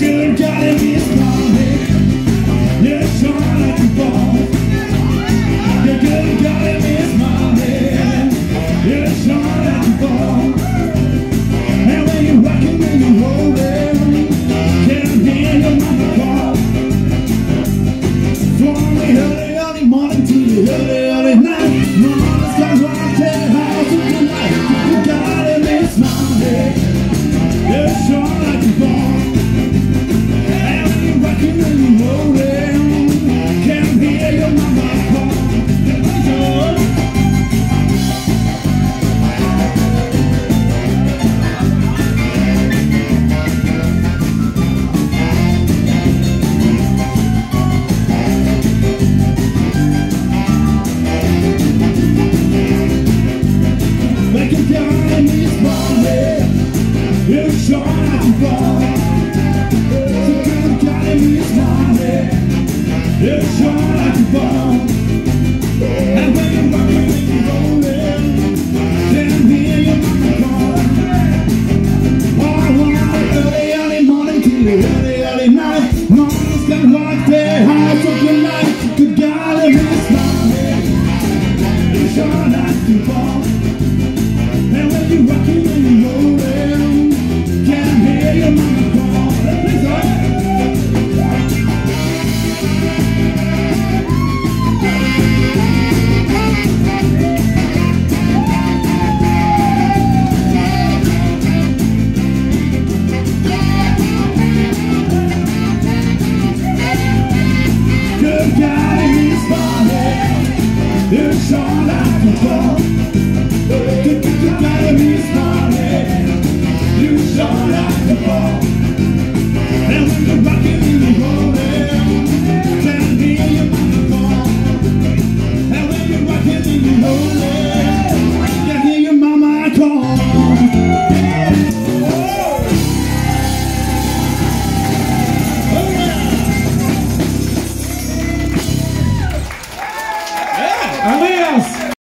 good God in me smiling. You're showing like a ball. The good God in me smiling. You're showing like a ball. And when you're rocking, when you're rolling, can't hear your mama call. From the early morning to the early night, mama's got right there, house of the night. The God in me smiling. You're showing like a ball. And when you're rocking, when you're rolling, can't hear your mama call. Like a guy in his body, you're showing like a ball. The good guy in his body, you're showing like a ball. And when you're rocking, when you're rolling, can't hear your mama call. Oh, I want the early morning to the early night. Mama's got right there, house of the night. Good guy in his body, you're showing like a ball. And when you're rocking, when you're rolling, can't hear your mama call. Let's go. Good guy in his body, you're showing like a ball. Good guy in his body, you're showing like a ball. And when you're